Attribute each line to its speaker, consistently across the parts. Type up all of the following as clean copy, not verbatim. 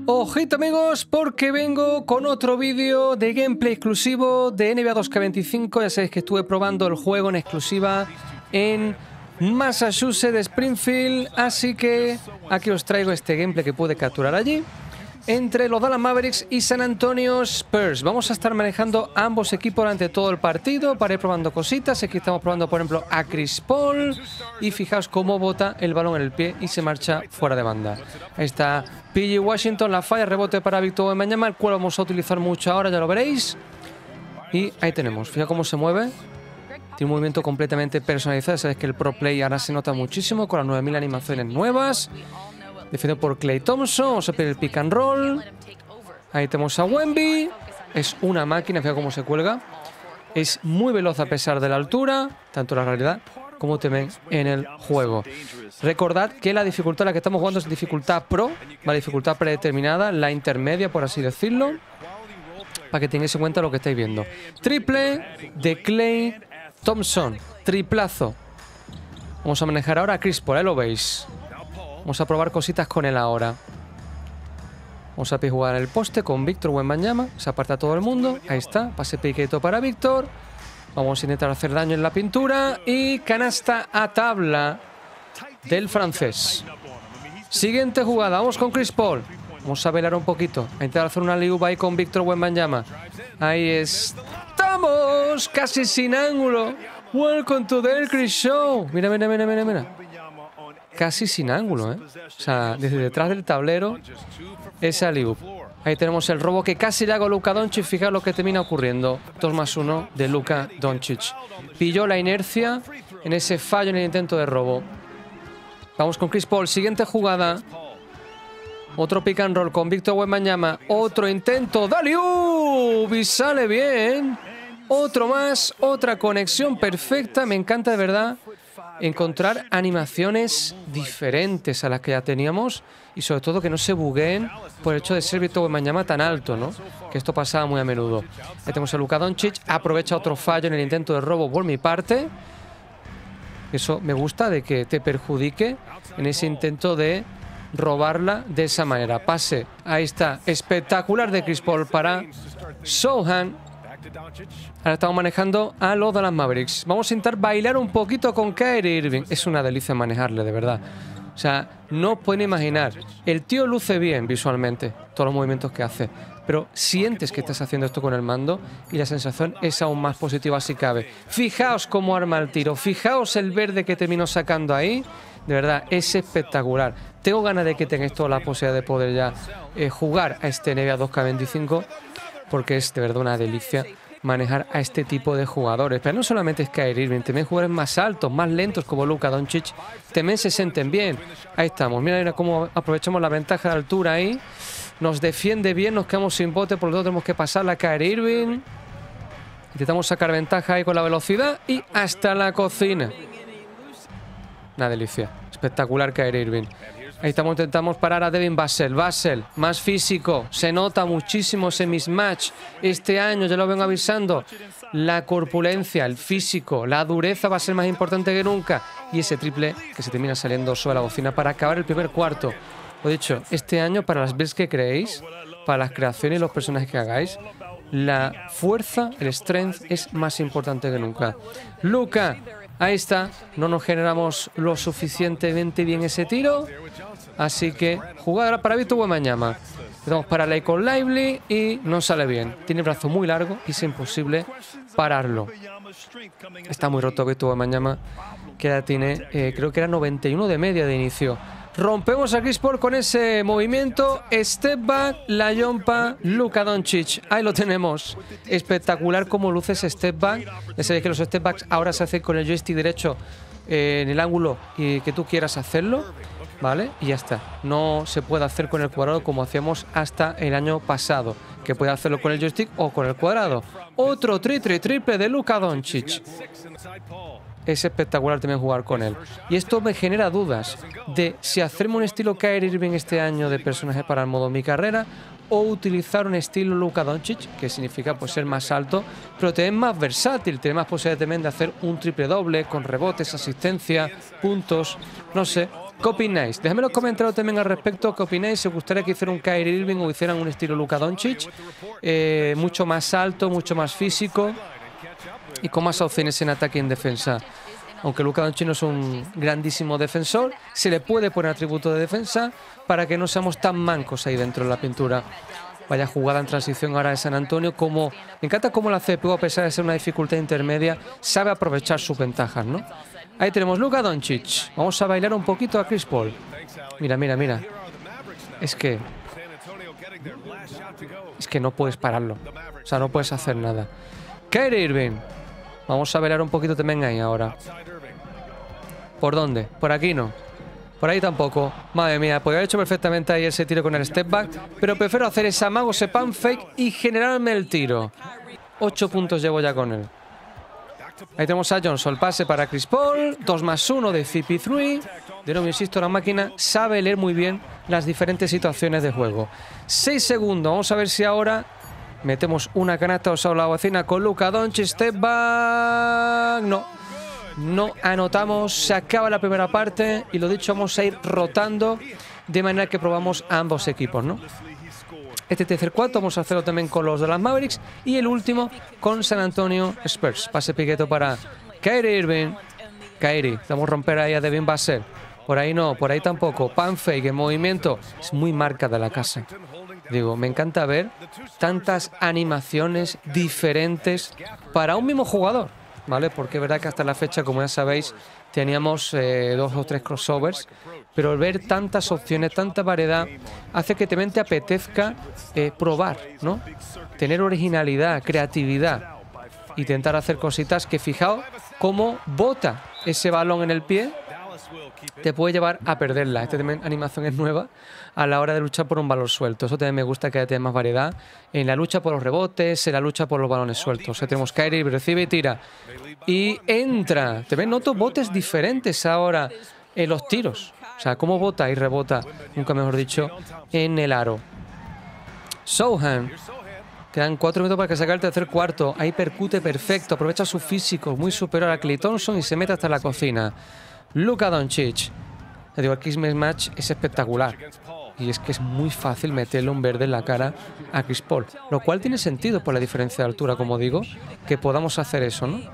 Speaker 1: Ojito amigos, porque vengo con otro vídeo de gameplay exclusivo de NBA 2K25. Ya sabéis que estuve probando el juego en exclusiva en Massachusetts, Springfield. Así que aquí os traigo este gameplay que pude capturar allí entre los Dallas Mavericks y San Antonio Spurs. Vamos a estar manejando ambos equipos durante todo el partido para ir probando cositas. Aquí estamos probando, por ejemplo, a Chris Paul. Y fijaos cómo bota el balón en el pie y se marcha fuera de banda. Ahí está PG Washington, la falla, rebote para Victor Wembanyama, el cual vamos a utilizar mucho ahora, ya lo veréis. Y ahí tenemos, fíjate cómo se mueve. Tiene un movimiento completamente personalizado. Sabes que el Pro Play ahora se nota muchísimo con las 9000 animaciones nuevas. Defendido por Klay Thompson. Vamos a pedir el pick and roll. Ahí tenemos a Wemby. Es una máquina, fíjate cómo se cuelga. Es muy veloz a pesar de la altura, tanto en la realidad como también en el juego. Recordad que la dificultad a la que estamos jugando es dificultad Pro, la dificultad predeterminada, la intermedia, por así decirlo, para que tengáis en cuenta lo que estáis viendo. Triple de Klay Thompson, triplazo. Vamos a manejar ahora a Chris Paul, lo veis. Vamos a probar cositas con él ahora. Vamos a jugar el poste con Victor Wembanyama. Se aparta todo el mundo. Ahí está. Pase piqueto para Victor. Vamos a intentar hacer daño en la pintura. Y canasta a tabla del francés. Siguiente jugada. Vamos con Chris Paul. Vamos a velar un poquito. A intentar hacer una alley-oop ahí con Victor Wembanyama. Ahí estamos. Casi sin ángulo. Welcome to the Chris Show. Mira, mira, mira, mira, mira. Casi sin ángulo, ¿eh? O sea, desde detrás del tablero, ese alley-oop. Ahí tenemos el robo que casi le hago a Luka Doncic. Fijaos lo que termina ocurriendo. 2+1 de Luka Doncic. Pilló la inercia en ese fallo en el intento de robo. Vamos con Chris Paul. Siguiente jugada. Otro pick and roll con Victor Wembanyama. Otro intento. ¡Dale! Y sale bien. Otro más. Otra conexión perfecta. Me encanta de verdad encontrar animaciones diferentes a las que ya teníamos y sobre todo que no se bugueen por el hecho de ser Victor Wembanyama tan alto, ¿no? Que esto pasaba muy a menudo. Ahí tenemos a Luka Doncic, aprovecha otro fallo en el intento de robo por mi parte. Eso me gusta, de que te perjudique en ese intento de robarla de esa manera. Pase, ahí está, espectacular de Chris Paul para Sochan. Ahora estamos manejando a los Dallas Mavericks. Vamos a intentar bailar un poquito con Kyrie Irving. Es una delicia manejarle, de verdad. O sea, no pueden imaginar. El tío luce bien visualmente, todos los movimientos que hace. Pero sientes que estás haciendo esto con el mando y la sensación es aún más positiva si cabe. Fijaos cómo arma el tiro. Fijaos el verde que terminó sacando ahí. De verdad, es espectacular. Tengo ganas de que tengáis toda la posibilidad de poder ya jugar a este NBA 2K25. Porque es de verdad una delicia manejar a este tipo de jugadores. Pero no solamente es Kyrie Irving, también jugadores más altos, más lentos como Luka Doncic, también se sienten bien. Ahí estamos, mira cómo aprovechamos la ventaja de altura ahí. Nos defiende bien, nos quedamos sin bote, por lo tanto tenemos que pasar a Kyrie Irving. Intentamos sacar ventaja ahí con la velocidad y hasta la cocina. Una delicia, espectacular Kyrie Irving. Ahí estamos, intentamos parar a Devin Vassell. Vassell, más físico. Se nota muchísimo ese mismatch. Este año, ya lo vengo avisando, la corpulencia, el físico, la dureza va a ser más importante que nunca. Y ese triple que se termina saliendo sobre la bocina para acabar el primer cuarto. Lo dicho, este año, para las builds que creéis, para las creaciones y los personajes que hagáis, la fuerza, el strength, es más importante que nunca. Luka, ahí está. No nos generamos lo suficientemente bien ese tiro. Así que jugada para Victor Wembanyama. Vamos para Ley con Lively y no sale bien. Tiene el brazo muy largo y es imposible pararlo. Está muy roto Victor Wembanyama, que ya tiene, creo que era 91 de media de inicio. Rompemos a Chris Paul con ese movimiento. Step back, la yompa, Luka Doncic. Ahí lo tenemos. Espectacular cómo luce ese step back. Ya sabéis que los step backs ahora se hacen con el joystick derecho en el ángulo que tú quieras hacerlo. ¿Vale? Y ya está. No se puede hacer con el cuadrado como hacíamos hasta el año pasado, que puede hacerlo con el joystick o con el cuadrado. Otro triple de Luka Doncic. Es espectacular también jugar con él. Y esto me genera dudas de si hacerme un estilo Kyrie Irving este año de personaje para el modo mi carrera o utilizar un estilo Luka Doncic, que significa pues ser más alto, pero también más versátil, tener más posibilidad también de hacer un triple doble con rebotes, asistencia, puntos, no sé. ¿Qué opináis? Dejadme en los comentarios también al respecto. ¿Qué opináis? ¿Se gustaría que hiciera un Kyrie Irving o hicieran un estilo Luka Doncic? Mucho más alto, mucho más físico y con más opciones en ataque y en defensa. Aunque Luka Doncic no es un grandísimo defensor, se le puede poner atributo de defensa para que no seamos tan mancos ahí dentro de la pintura. Vaya jugada en transición ahora de San Antonio. Me encanta cómo la CPU, a pesar de ser una dificultad intermedia, sabe aprovechar sus ventajas, ¿no? Ahí tenemos Luka Doncic. Vamos a bailar un poquito a Chris Paul. Mira, mira, mira. Es que no puedes pararlo. O sea, no puedes hacer nada. Kyrie Irving. Vamos a bailar un poquito también ahí ahora. ¿Por dónde? Por aquí no. Por ahí tampoco. Madre mía, podría haber hecho perfectamente ahí ese tiro con el step back, pero prefiero hacer ese amago, ese pump fake y generarme el tiro. 8 puntos llevo ya con él. Ahí tenemos a Johnson, el pase para Chris Paul. 2+1 de CP3. De nuevo, insisto, la máquina sabe leer muy bien las diferentes situaciones de juego. 6 segundos. Vamos a ver si ahora metemos una canasta o la bocina con Luka Doncic. Step back. No anotamos. Se acaba la primera parte. Y lo dicho, vamos a ir rotando de manera que probamos a ambos equipos, ¿no? Este tercer cuarto vamos a hacerlo también con los de las Mavericks. Y el último con San Antonio Spurs. Pase piqueto para Kyrie Irving. Kyrie, vamos a romper ahí a Devin Vassell. Por ahí no, por ahí tampoco. Pump fake en movimiento. Es muy marca de la casa. Digo, me encanta ver tantas animaciones diferentes para un mismo jugador, ¿vale? Porque es verdad que hasta la fecha, como ya sabéis, teníamos 2 o 3 crossovers, pero el ver tantas opciones, tanta variedad, hace que también te apetezca probar, ¿no? Tener originalidad, creatividad, intentar hacer cositas que, fijaos cómo bota ese balón en el pie, te puede llevar a perderla. Esta animación es nueva a la hora de luchar por un balón suelto. Eso también me gusta, que haya más variedad en la lucha por los rebotes, en la lucha por los balones sueltos. O sea, tenemos Kyrie, recibe y tira. Y entra. También noto botes diferentes ahora en los tiros. O sea, cómo bota y rebota, nunca mejor dicho, en el aro. Sochan. Quedan 4 minutos para que saque el tercer cuarto. Ahí percute perfecto. Aprovecha su físico muy superior a Klay Thompson y se mete hasta la cocina. Luka Doncic. Le digo, el Kiss Match es espectacular. Y es que es muy fácil meterle un verde en la cara a Chris Paul. Lo cual tiene sentido por la diferencia de altura, como digo, que podamos hacer eso, ¿no?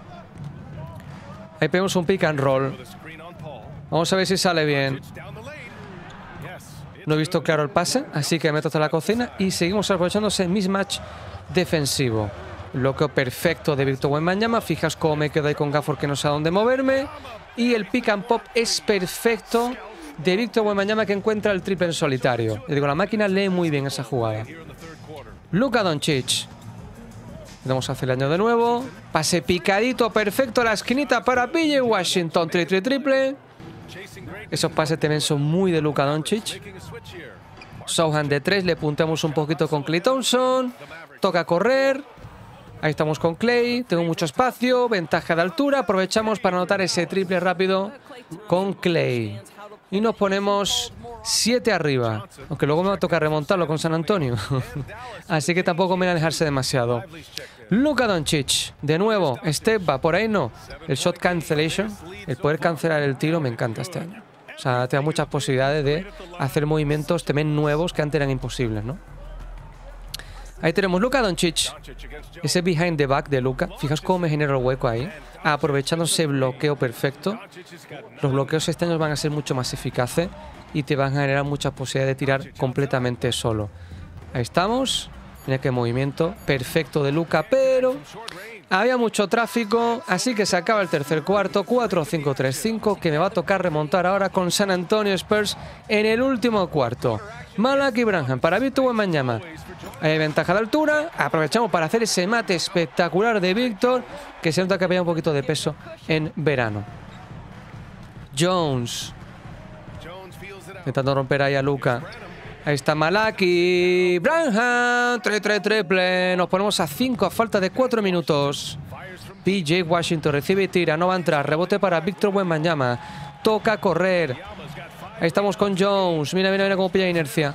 Speaker 1: Ahí pegamos un pick and roll. Vamos a ver si sale bien. No he visto claro el pase, así que me meto hasta la cocina y seguimos aprovechando ese mismatch defensivo. Bloqueo perfecto de Victor Wembanyama. Fijas cómo me quedo ahí con Gafford, que no sé a dónde moverme. Y el pick and pop es perfecto de Victor Wembanyama, que encuentra el triple en solitario. Le digo, la máquina lee muy bien esa jugada. Luka Doncic. Vamos a hacer el año de nuevo. Pase picadito perfecto a la esquinita para PJ Washington. Triple. Esos pases también son muy de Luka Doncic. Sochan de 3. Le puntamos un poquito con Klay Thompson. Toca correr. Ahí estamos con Klay. Tengo mucho espacio. Ventaja de altura. Aprovechamos para anotar ese triple rápido con Klay. Y nos ponemos 7 arriba. Aunque luego me va a tocar remontarlo con San Antonio. Así que tampoco me va a alejarse demasiado. Luka Doncic. De nuevo. Step va. Por ahí no. El shot cancellation. El poder cancelar el tiro me encanta este año. O sea, te da muchas posibilidades de hacer movimientos también nuevos que antes eran imposibles, ¿no? Ahí tenemos Luka Doncic. Ese behind the back de Luka. Fijaos cómo me genera el hueco ahí. Aprovechando ese bloqueo perfecto. Los bloqueos este año van a ser mucho más eficaces y te van a generar muchas posibilidades de tirar completamente solo. Ahí estamos. Mira qué movimiento perfecto de Luka, pero había mucho tráfico, así que se acaba el tercer cuarto. 4-5-3-5, que me va a tocar remontar ahora con San Antonio Spurs en el último cuarto. Malaki Branham para Victor Wembanyama. Hay ventaja de altura. Aprovechamos para hacer ese mate espectacular de Victor, que se nota que había un poquito de peso en verano. Jones. Intentando romper ahí a Luka. Ahí está Malaki. Branham. Triple. Nos ponemos a 5 a falta de 4 minutos. PJ Washington recibe y tira. No va a entrar. Rebote para Victor Wembanyama. Toca correr. Ahí estamos con Jones. Mira cómo pilla inercia.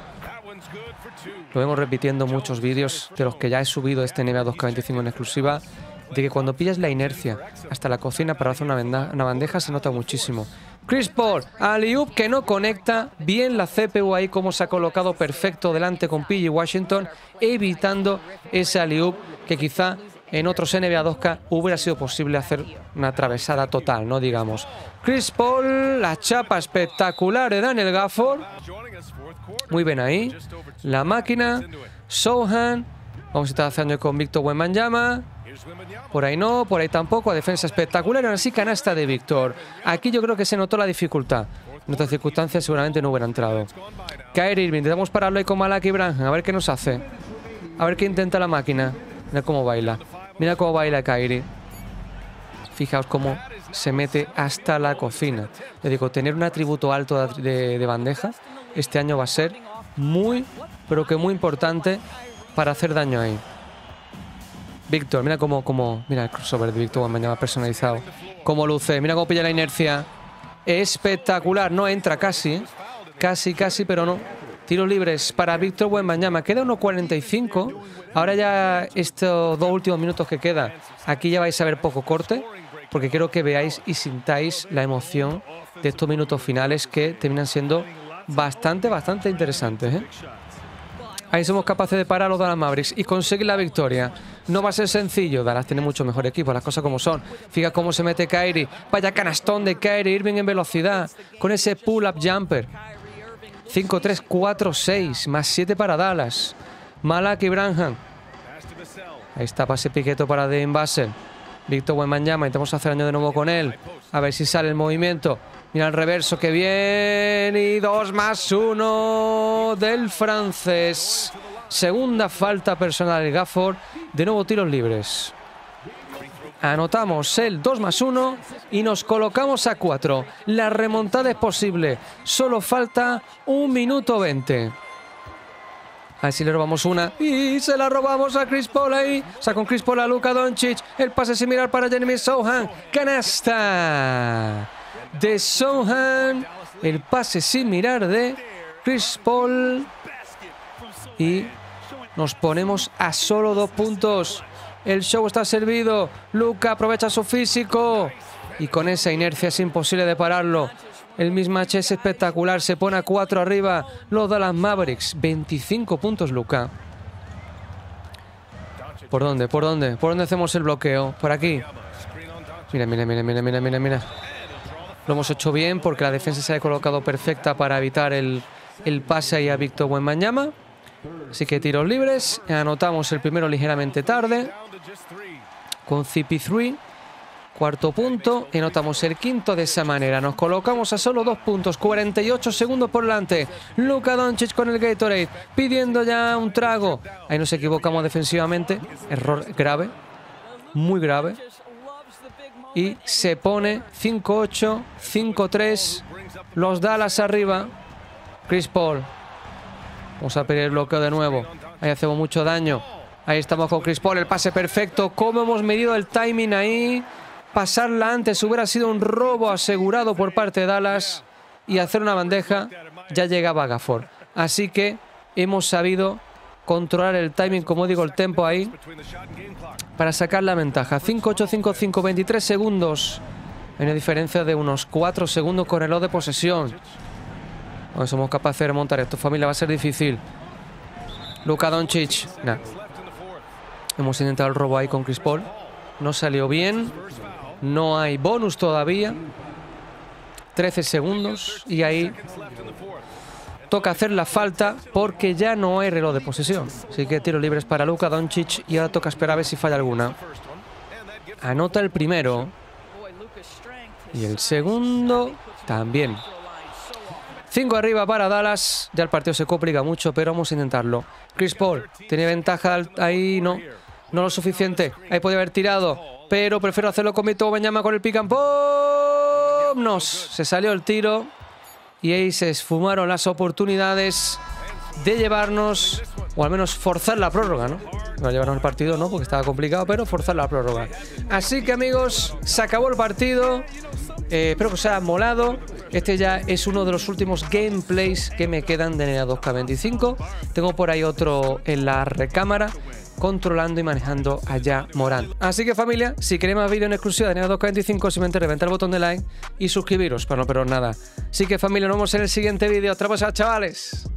Speaker 1: Lo vemos repitiendo muchos vídeos de los que ya he subido este NBA 2K25 en exclusiva, de que cuando pillas la inercia hasta la cocina para hacer una bandeja se nota muchísimo. Chris Paul, alley-oop que no conecta. Bien la CPU ahí, como se ha colocado perfecto delante con PG Washington, evitando ese alley-oop que quizá en otros NBA 2K hubiera sido posible hacer una atravesada total, ¿no? Digamos. Chris Paul, la chapa espectacular de Daniel Gafford. Muy bien ahí. La máquina. Sochan. Vamos a estar haciendo con Victor Wembanyama. Por ahí no, por ahí tampoco. Defensa espectacular. Y ahora sí, canasta de Victor. Aquí yo creo que se notó la dificultad. En otras circunstancias seguramente no hubiera entrado. Kyrie Irving. Intentamos pararlo ahí con Malaki Branham. A ver qué nos hace. A ver qué intenta la máquina. Mira cómo baila. Mira cómo baila Kyrie. Fijaos cómo se mete hasta la cocina. Le digo, tener un atributo alto de bandeja este año va a ser muy, pero que muy importante para hacer daño ahí. Víctor, mira cómo mira el crossover de Víctor Wembanyama personalizado. Cómo luce, mira cómo pilla la inercia. Espectacular, no entra casi. Casi, pero no. Tiros libres para Víctor Wembanyama. Queda 1.45. Ahora ya estos 2 últimos minutos que queda, aquí ya vais a ver poco corte, porque quiero que veáis y sintáis la emoción de estos minutos finales que terminan siendo bastante interesantes, ¿eh? Ahí somos capaces de parar a los Dallas Mavericks y conseguir la victoria. No va a ser sencillo. Dallas tiene mucho mejor equipo, las cosas como son. Fija cómo se mete Kyrie. Vaya canastón de Kyrie Irving en velocidad, con ese pull-up jumper. 5-3, 4-6, más 7 para Dallas. Malaki Branham. Ahí está, pase piqueto para Devin Vassell. Victor Wembanyama, intentamos hacer daño de nuevo con él. A ver si sale el movimiento. Mira el reverso, que bien. Y 2+1 del francés. Segunda falta personal de Gafford. De nuevo tiros libres. Anotamos el 2+1 y nos colocamos a 4. La remontada es posible. Solo falta 1 minuto 20. Así le robamos una y se la robamos a Chris Paul ahí. Saca con Chris Paul a Luka Doncic. El pase sin mirar para Jeremy Sochan. Canasta de Sochan. El pase sin mirar de Chris Paul. Y nos ponemos a solo 2 puntos. El show está servido. Luka aprovecha su físico. Y con esa inercia es imposible de pararlo. El mismatch es espectacular. Se pone a 4 arriba los Dallas Mavericks. 25 puntos, Luka. ¿Por dónde? ¿Por dónde? ¿Por dónde hacemos el bloqueo? Por aquí. Mira. Lo hemos hecho bien porque la defensa se ha colocado perfecta para evitar el pase ahí a Victor Wembanyama. Así que tiros libres. Anotamos el primero ligeramente tarde con CP3. Cuarto punto, y anotamos el quinto de esa manera. Nos colocamos a solo 2 puntos, 48 segundos por delante. Luka Doncic con el Gatorade, pidiendo ya un trago. Ahí nos equivocamos defensivamente. Error grave, muy grave. Y se pone 5-8, 5-3. Los Dallas arriba. Chris Paul. Vamos a pedir el bloqueo de nuevo. Ahí hacemos mucho daño. Ahí estamos con Chris Paul, el pase perfecto. ¿Cómo hemos medido el timing ahí? Pasarla antes hubiera sido un robo asegurado por parte de Dallas, y hacer una bandeja ya llegaba Gafford. Así que hemos sabido controlar el timing, como digo, el tempo ahí, para sacar la ventaja. 5-8, 5-5, 23 segundos. Hay una diferencia de unos 4 segundos con el reloj de posesión. No somos capaces de remontar esto, familia, va a ser difícil. Luka Doncic. Nah. Hemos intentado el robo ahí con Chris Paul. No salió bien. No hay bonus todavía. 13 segundos. Y ahí toca hacer la falta porque ya no hay reloj de posesión. Así que tiros libres para Luka Doncic. Y ahora toca esperar a ver si falla alguna. Anota el primero. Y el segundo también. 5 arriba para Dallas. Ya el partido se complica mucho, pero vamos a intentarlo. Chris Paul tiene ventaja ahí, no lo suficiente. Ahí podría haber tirado, pero prefiero hacerlo con Victor Wembanyama con el pick and pop. Se salió el tiro y ahí se esfumaron las oportunidades de llevarnos, o al menos forzar la prórroga, ¿no? No llevarnos el partido, no, porque estaba complicado, pero forzar la prórroga. Así que, amigos, se acabó el partido. Espero que os haya molado. Este ya es uno de los últimos gameplays que me quedan de NBA 2K25. Tengo por ahí otro en la recámara. controlando y manejando a Ja Morant. Así que familia, si queréis más vídeos en exclusiva de NBA 2K25, simplemente reventar el botón de like y suscribiros para no perderos nada. Así que familia, nos vemos en el siguiente vídeo. ¡Hasta luego, chavales!